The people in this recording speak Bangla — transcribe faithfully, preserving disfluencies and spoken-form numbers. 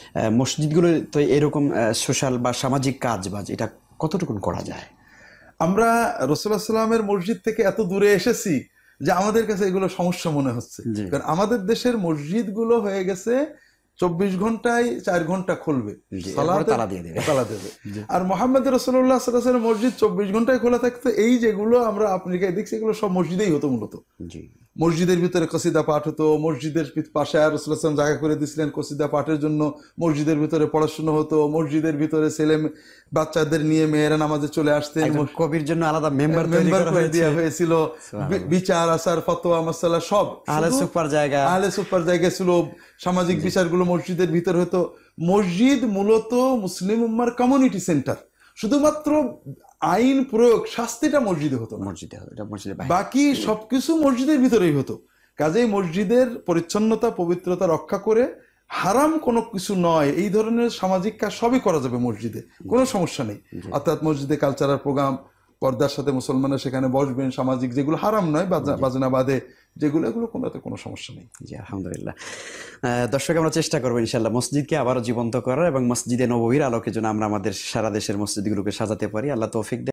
মসজিদগুলো তো এরকম সোশ্যাল বা সামাজিক কাজ বাজ এটা কতটুকু করা যায়? আমরা রাসূলুল্লাহ সাল্লামের মসজিদ থেকে এত দূরে এসেছি যে আমাদের কাছে এগুলো সমস্যা মনে হচ্ছে। কারণ আমাদের দেশের মসজিদগুলো হয়ে গেছে চব্বিশ ঘন্টায় চার ঘন্টা খুলবে, তালা দিয়ে দেবে তালা দেবে। আর মুহাম্মদ রাসূলুল্লাহ সাল্লাল্লাহু আলাইহি ওয়াসাল্লাম মসজিদ চব্বিশ ঘন্টায় খোলা থাকতো। এই যেগুলো আমরা আফ্রিকায় দেখছি এগুলো সব মসজিদেই হতো মূলত। মসজিদের ভিতরে কসিদা পাঠ হতো, মসজিদের পাশে আর রাসূলুল্লাহ সাল্লাল্লাহু আলাইহি ওয়াসাল্লাম জায়গা করে দিয়েছিলেন কসিদা পাঠের জন্য, মসজিদের ভিতরে পড়াশোনা হতো, মসজিদের ভিতরে ছেলে বাচ্চাদের নিয়ে মেয়েরা নামাজে চলে আসতেন, কবির জন্য আলাদা মেম্বার মেম্বার করে দেওয়া হয়েছিল, বিচার আচার ফতোয়া মাসালা সব আহলে সুপার জায়গা আহলে সুপার জায়গা ছিল, সামাজিক বিচারগুলো মসজিদের ভিতর হতো। মসজিদ মূলত মুসলিম উম্মার কমিউনিটি সেন্টার, শুধুমাত্র আইন প্রয়োগ শাস্তিটা মসজিদে হতো, মসজিদে মসজিদে বাকি সবকিছু মসজিদের ভিতরেই হতো। কাজেই মসজিদের পরিচ্ছন্নতা পবিত্রতা রক্ষা করে হারাম কোনো কিছু নয় এই ধরনের সামাজিক কাজ সবই করা যাবে মসজিদে, কোনো সমস্যা নেই। অর্থাৎ মসজিদে কালচারাল প্রোগ্রাম, পর্দার সাথে মুসলমানরা সেখানে বসবেন, সামাজিক যেগুলো হারাম নয় বাজনা বাদে যেগুলো, এগুলো কোনোতে কোনো সমস্যা নেই। জি আলহামদুলিল্লাহ। দর্শক আমরা চেষ্টা করবো ইনশাল্লাহ মসজিদকে আবারও জীবন্ত করার এবং মসজিদে নববীর আলোকে যেন আমরা আমাদের সারা দেশের মসজিদগুলোকে সাজাতে পারি। আল্লাহ তৌফিক দেন।